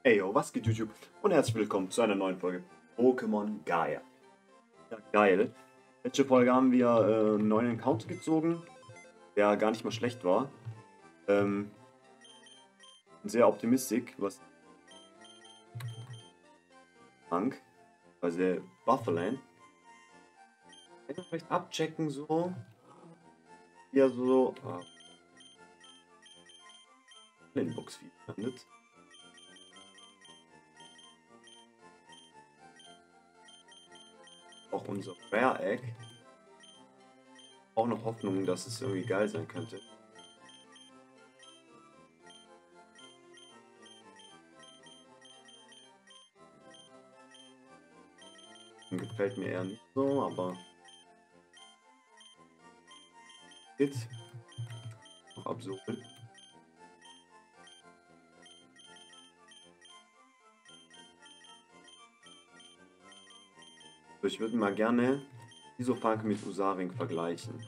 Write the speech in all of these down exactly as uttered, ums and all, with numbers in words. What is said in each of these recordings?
Hey yo, was geht YouTube? Und herzlich willkommen zu einer neuen Folge Pokémon Gaia. Ja, geil. Letzte Folge haben wir äh, einen neuen Encounter gezogen, der gar nicht mal schlecht war. Ähm, sehr optimistisch, was Dank, also Bufferland. Kann ich vielleicht abchecken, so. Ja, so. Ah, Inbox wie landet. Auch unser Rare Egg. Auch noch Hoffnung, dass es irgendwie geil sein könnte. Gefällt mir eher nicht so, aber Hit noch absuchen. So, ich würde mal gerne Isofunk mit Usaring vergleichen.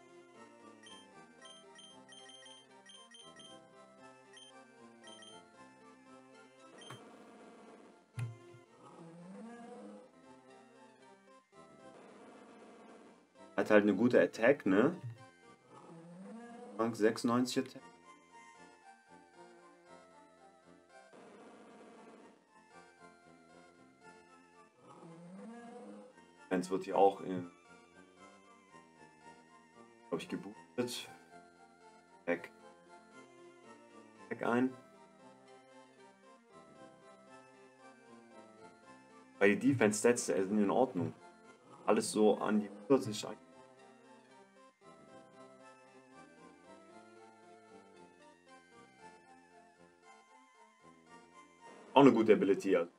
Hat halt eine gute Attack, ne? Rank sechsundneunzig Attack. Eins wird hier auch in, glaube ich, geboostet. Back. Back ein. Weil die Defense Stats sind in Ordnung. Alles so an die vierzig. Auch eine gute Ability. Also.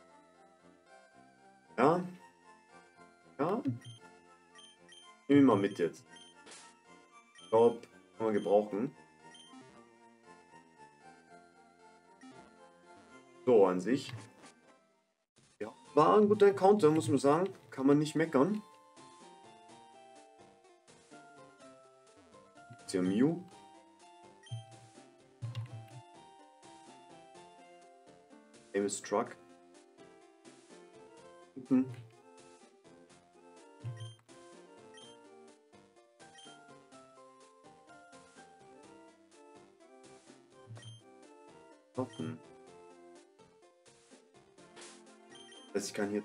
Ja. Ja. Nehmen wir mal mit jetzt. Ich glaube, kann man gebrauchen. So, an sich. Ja, war ein guter Encounter, muss man sagen. Kann man nicht meckern. Jetzt hier Mew. Famous Truck. Hinten. Hoffen. Das heißt, ich kann hier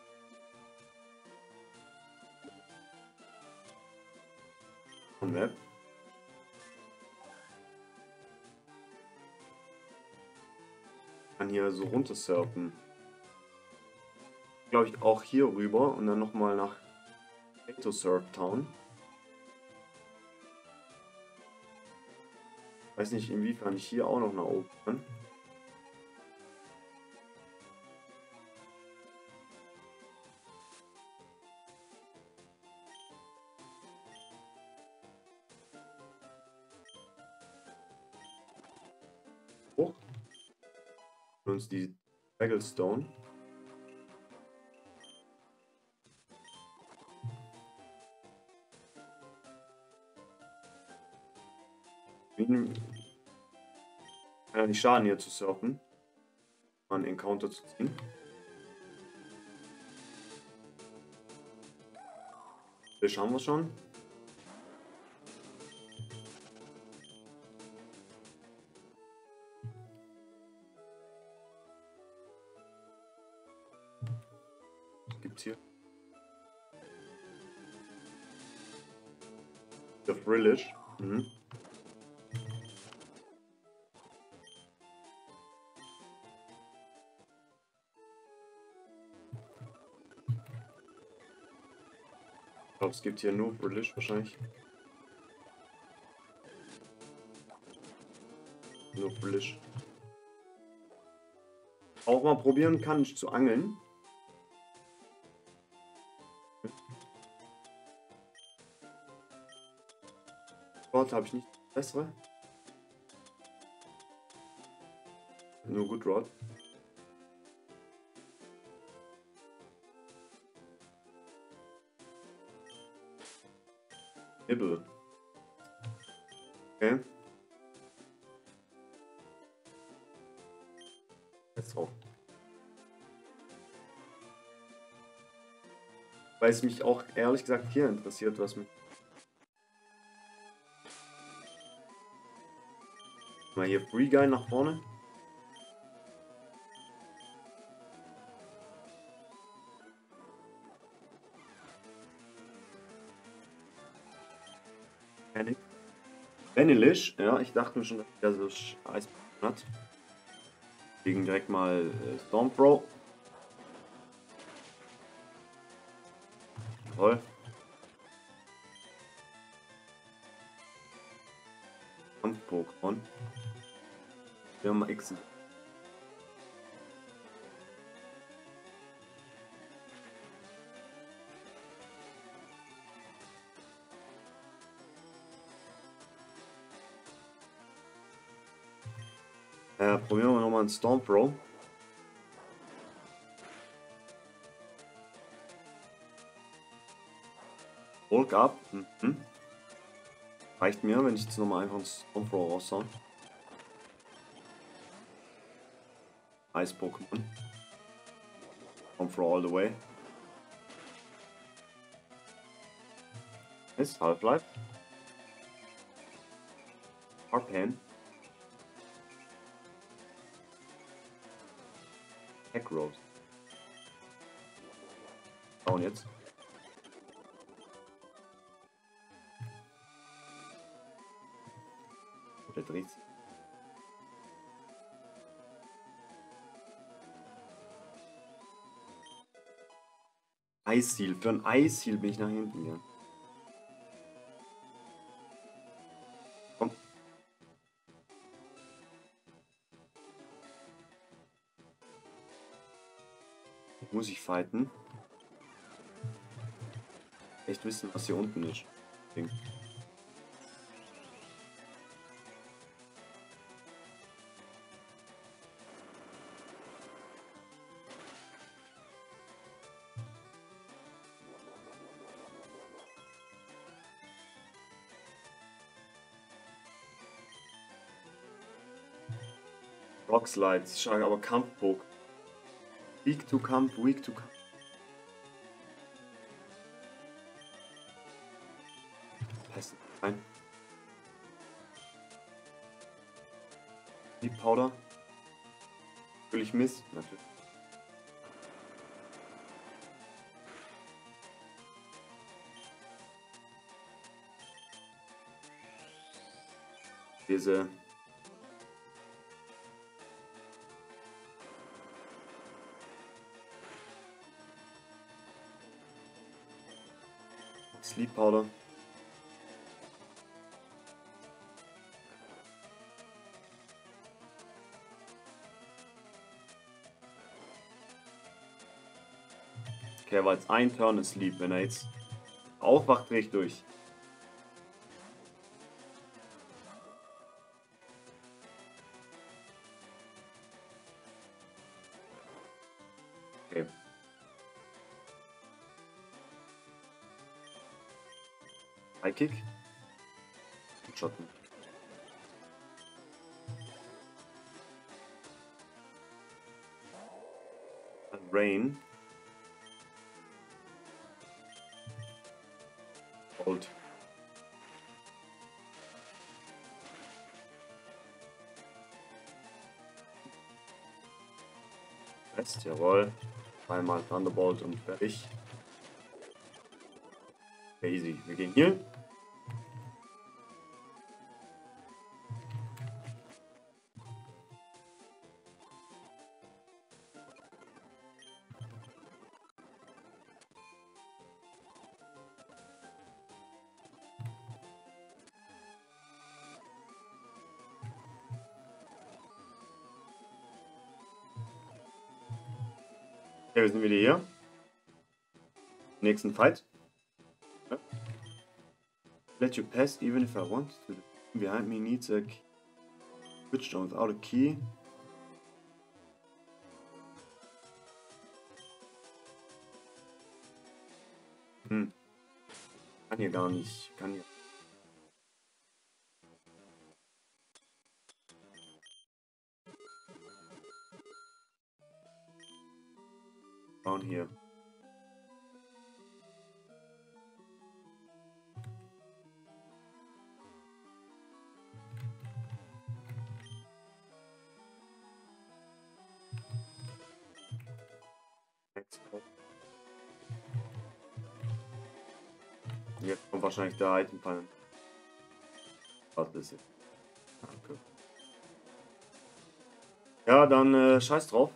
Map. Kann hier so runter surfen. Glaube ich auch hier rüber und dann nochmal nach Kato Surf Town. Weiß nicht, inwiefern ich hier auch noch nach oben kann. Hoch. Und uns die Baggelstone. Kann ja nicht schaden, hier zu surfen. Mal einen Encounter zu ziehen. Fisch haben wir schon. Was gibt's hier? Der Frillish. Mhm. Ich glaube, es gibt hier nur Frillish wahrscheinlich. Nur Frillish. Auch mal probieren kann ich zu angeln. Dort habe ich nicht das bessere. Nur Good Rod. Nibble. Okay. Jetzt drauf. Weil es mich auch ehrlich gesagt hier interessiert, was mich. Mal hier Free Guy nach vorne. Panic. Vanillish, ja, ich dachte mir schon, dass er so Eis hat. Gegen direkt mal äh, Stormthrow. Toll. Kampf-Pokémon. Wir haben mal X. Äh, probieren wir nochmal einen Stormthrow. Bulk up. Mhm. Reicht mir, wenn ich jetzt nochmal einfach einen Stormthrow raushaue. Ice Pokémon. Stormthrow all the way. Ist Half-Life. Harpan. Hackrose. Schauen jetzt. Der dreht sich. Eisheal. Für ein Eisheal bin ich nach hinten gegangen. Komm. Jetzt muss ich fighten. Echt wissen, was hier unten ist. Ding. Rock Slides, stark, aber Kampfpoke. Weak to Kampf, weak to Kampf. Passen rein. Die Powder. Will ich miss? Natürlich. Diese. Sleep Powder. Okay, er war jetzt ein Turn asleep. Wenn er jetzt aufwacht, drehe ich durch. Okay. High Kick. Schotten. Rain. Gold. Rest, jawohl. Zweimal Thunderbolt und fertig. Easy. Wir gehen hier. Ja, wir sind wieder hier. Nächsten Fight. Ja. Let you pass even if I want to. The behind me needs a key. Switched on without a key. Hm. Kann hier gar nicht. Kann hier. Schauen hier. Jetzt kommt wahrscheinlich der Item-Fall. Was ist jetzt? Okay. Ja, dann äh, scheiß drauf.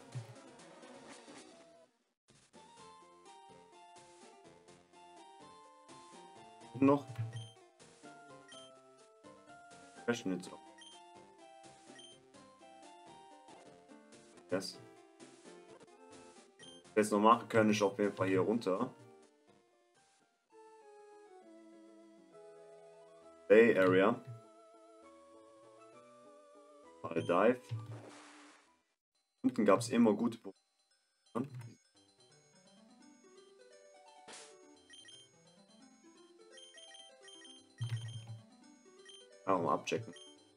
Noch. Fashion jetzt auch. Yes. Was wir jetzt noch machen können, ist auf jeden Fall hier runter. Bay Area. Mal Dive. Unten gab es immer gute Pokémon. Ah, mal abchecken.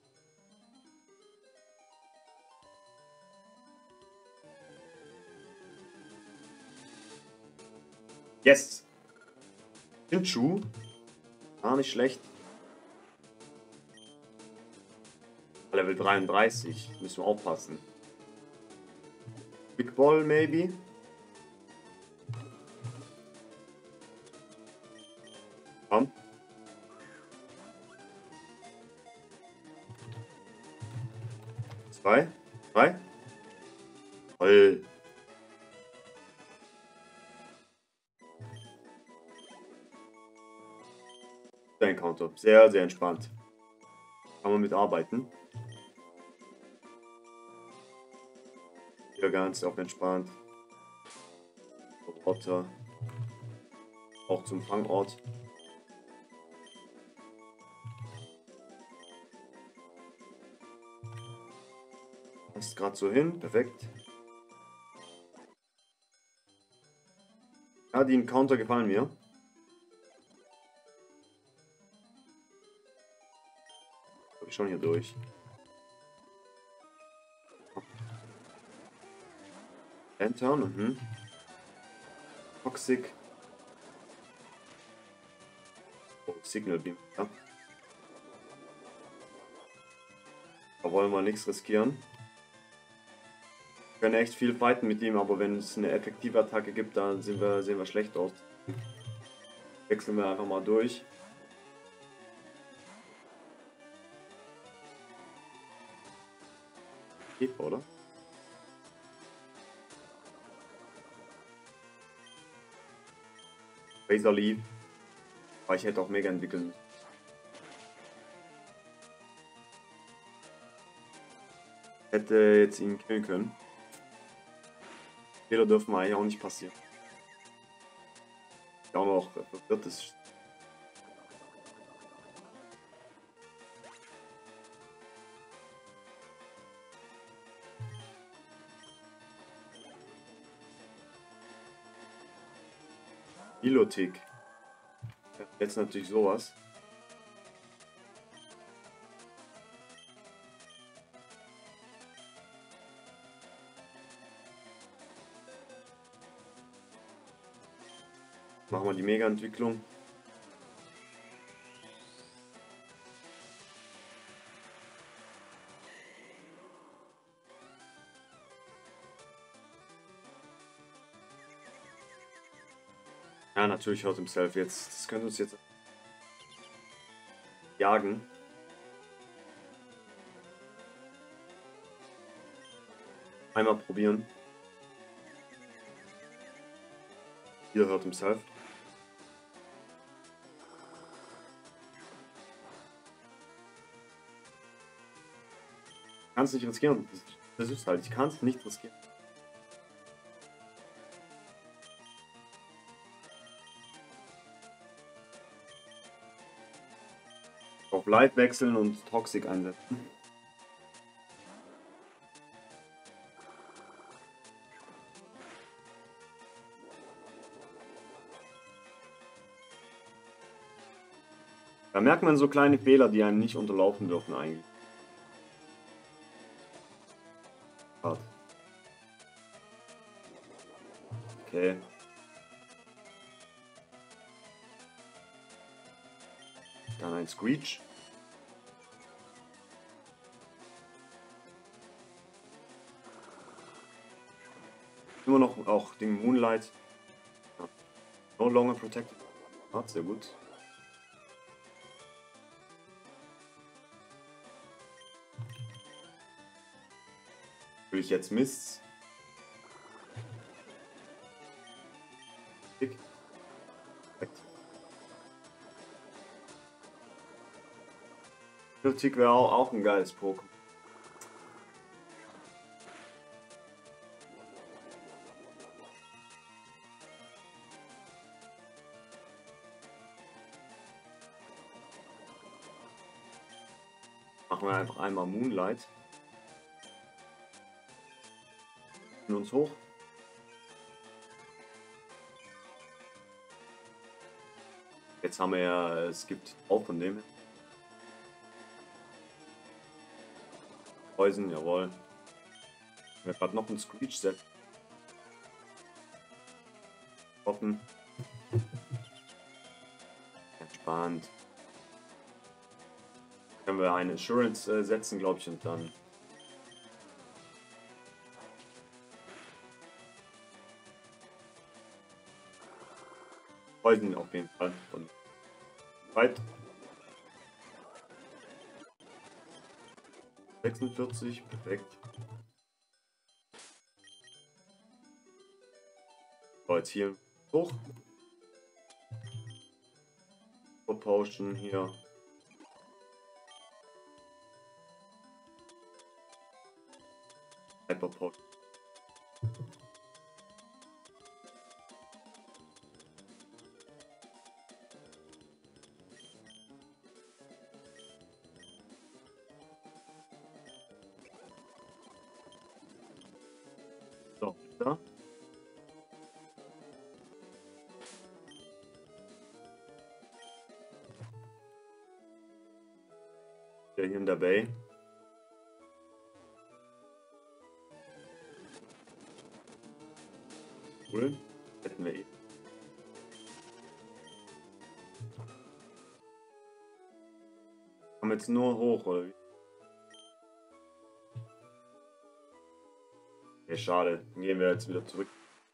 Yes! Pinschu. Gar nicht schlecht. Level dreiunddreißig. Müssen wir aufpassen. Big Ball, maybe. Komm. Zwei. Drei. Toll. Der Encounter. Sehr, sehr entspannt. Kann man mitarbeiten. Hier ganz auch entspannt. Roboter. Auch zum Fangort. Passt gerade so hin. Perfekt. Ja, die Encounter gefallen mir. Hab ich schon hier durch. Entern, mhm. Toxic. Oh, Signal Beam, ja. Da wollen wir nichts riskieren. Wir können echt viel fighten mit ihm, aber wenn es eine effektive Attacke gibt, dann sind wir, sehen wir schlecht aus. Wechseln wir einfach mal durch. Geht, oder? Razor Leaf. Aber ich hätte auch mega entwickeln müssen. Hätte jetzt ihn killen können. Fehler dürfen eigentlich auch nicht passieren. Ja, auch noch verwirrt ist. Bibliothek. Jetzt natürlich sowas. Machen wir die Mega-Entwicklung. Ja, natürlich Hurt Himself jetzt. Das könnte uns jetzt jagen. Einmal probieren. Hier Hurt Himself. Ich kann es nicht riskieren. Das ist halt, ich kann es nicht riskieren. Auf Light wechseln und Toxic einsetzen. Da merkt man so kleine Fehler, die einem nicht unterlaufen dürfen eigentlich. Okay. Dann ein Screech. Immer noch auch den Moonlight. Ja. No longer protected. Ah, sehr gut. Will ich jetzt Mist? Tick. Perfekt. Tick wäre auch, auch ein geiles Pokémon. Machen wir einfach einmal Moonlight. Und uns hoch. Jetzt haben wir ja, es gibt auch von dem. Poison, jawohl. Wir haben gerade noch ein Screech-Set. Hoffen. Entspannt. Können wir eine Assurance äh, setzen, glaube ich, und dann. Poison auf jeden Fall. Und weit. sechsundvierzig, perfekt. So, jetzt hier hoch. Potion hier. Hyper Potion. So, da. Der hier in der Bay. Cool. Hätten wir eh. Kommen jetzt nur hoch, oder wie? Okay, schade. Dann gehen wir jetzt wieder zurück.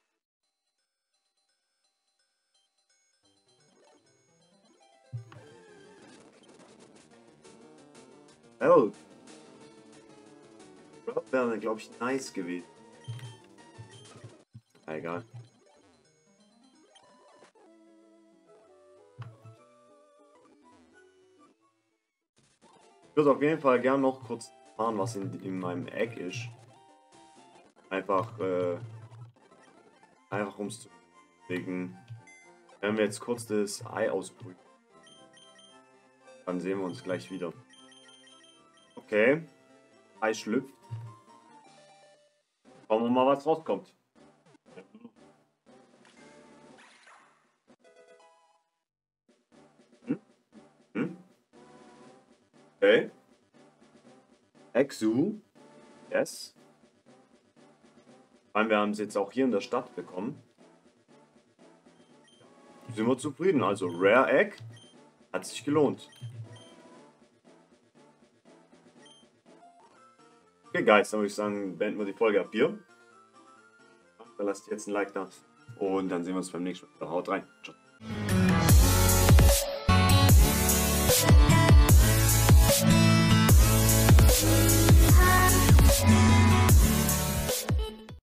Oh. Das wäre, glaube ich, nice gewesen. Ah, egal. Ich würde auf jeden Fall gerne noch kurz fahren, was in, in meinem Eck ist. Einfach, äh, einfach ums zu legen. Wenn wir jetzt kurz das Ei ausbrüten, dann sehen wir uns gleich wieder. Okay, Ei schlüpft. Schauen wir mal, was rauskommt. Hm? Hm? Okay. Exu. Yes. Wir haben es jetzt auch hier in der Stadt bekommen. Sind wir zufrieden. Also Rare Egg hat sich gelohnt. Okay, Guys, dann würde ich sagen, beenden wir die Folge ab hier. Dann lasst jetzt ein Like da. Und dann sehen wir uns beim nächsten Mal. Haut rein. Ciao.